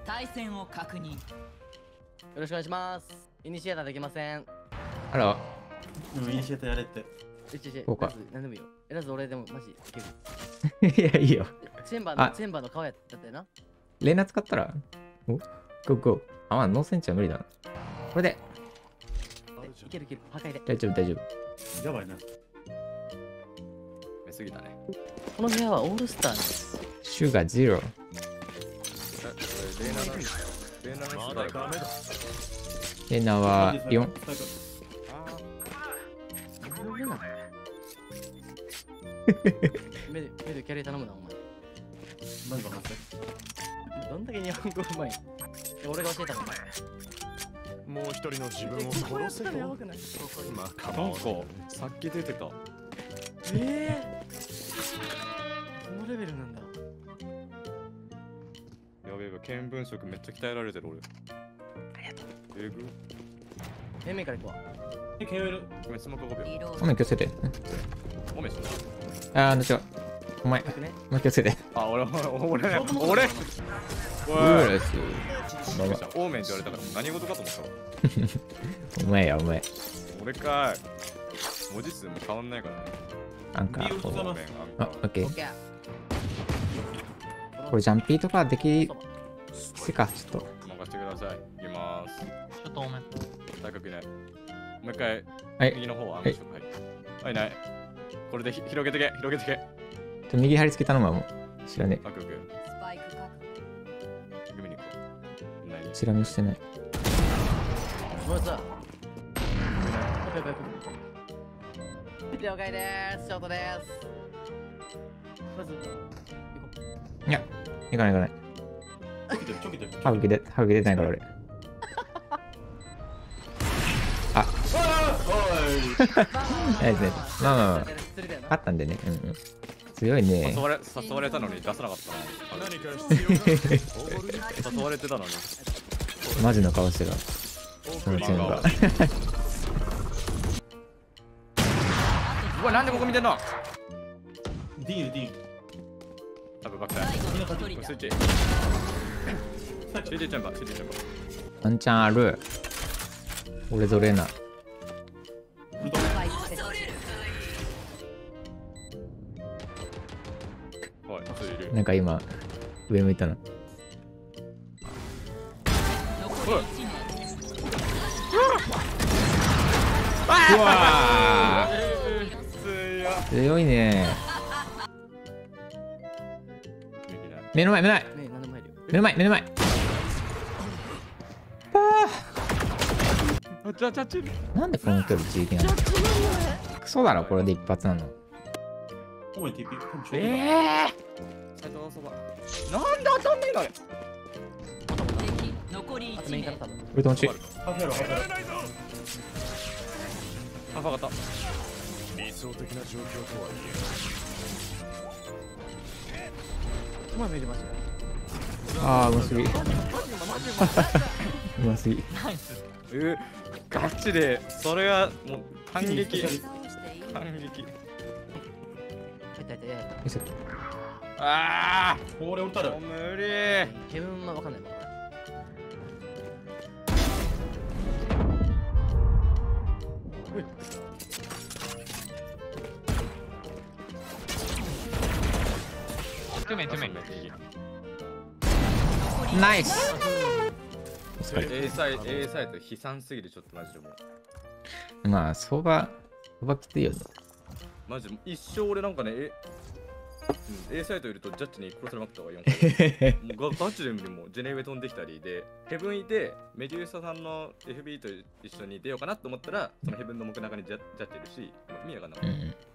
対戦を確認。 よろしくお願いします。イニシエーターできません。 あら、 イニシエーターやれって。 こうかなんでもいいよ。ラズ俺でもマジいける。 いや、いいよ。 チェンバーの顔やったよな。 レーナ使ったらおゴーゴー。あ、まあ、ノーセンチは無理だな。これで。 いけるいける。破壊で。 大丈夫、大丈夫。 やばいな。 めすぎたね。 この部屋はオールスターです。 シュガーゼロ。 レーナのレーナは4。 目でキャリー頼むな、お前。 マジバカせ。 どんだけ日本語うまい。俺が教えたもん。 もう一人の自分を殺せと。まあ、かも。 なんかさっき出てた。 このレベルなんだ。 やべえ、見聞色めっちゃ鍛えられてる俺。 ありがとう。 えぐ。 面々から行こ KOL。 ごめん、スモーク5秒。 お前気をつけて。 ごめん、 あー、違う。お前、お前気をつけて。 あ、俺うおいーです。 オーメンって言われたから何事かと思ったわ。 お前や、お前。 俺かい。文字数も変わんないからね。 なんか、こう。 オーメン、 あ、オッケう。オッー。 ケー。 これジャンピーとかできせか、ちょっと。 任せてください。いきます。 ちょっと多め。 大角いない。もう一回、 はい。 右の方は暗色入る。はい、ない。これで広げてけ、広げてけ。 右貼り付けたのはもう知らねあくく。 スパイク確組に行こう。ない。 え。知らねしてない。 もうさ。了解でーす。ショートでーす。まず、行こいや、いかないいかない。 ちょけてる。 歯茎出てないから俺。あ、ナイスね。まあまあまあ、あったんでね。うんうん。強いね。 誘われたのに出さなかったな。 何か必要誘われてたのに。 マジの顔してた。そのチェンバー。 うわ、なんでここ見てんの。 ディール、ディール。 多分バックだ。 最後の一人だ。 スイッチ。スイッチチャンバー、スイッチチャンバー。 ワンチャンある。俺ぞれな。 スパイクセット。 はい、普通いる。 なんか今、上向いたな。 残り1名。 うわー強いね。目の前、目の前。 う。ねえ、何でも入るよ。 目の前、目の前。 じゃあ、チなんでこの距離自力なの。クソだろ、これで一発なの。 お前 TP。 斎藤そば。なんで当たんないのあれ。 敵残りあと 1名。 メインから多分。 俺ともち。 ハフやろ、ハフやろ。 あ、わかった。 理想的な状況とはお前見れましたよ。 あー、うますぎ。うますぎ。 ガチで、それはもう反撃。 倒していい。 反撃。 入った入った。 よいしょ。 あこれ打ったらあ、。無理。 ケブンはわかんないもん。 ナイス。お疲れ。 A サイト悲惨すぎる、ちょっとマジでもう。 まあ、相場きついよね。 マジで一生俺なんかね、A サイトいるとジャッジに殺されまくったわ、4回。もうガチでもうジェネウェ飛んできたりで、ヘブンいて、メデューサさんの FB と一緒に出ようかなと思ったら、そのヘブンの木中にジャッジいるし、意味わかんない。 うん。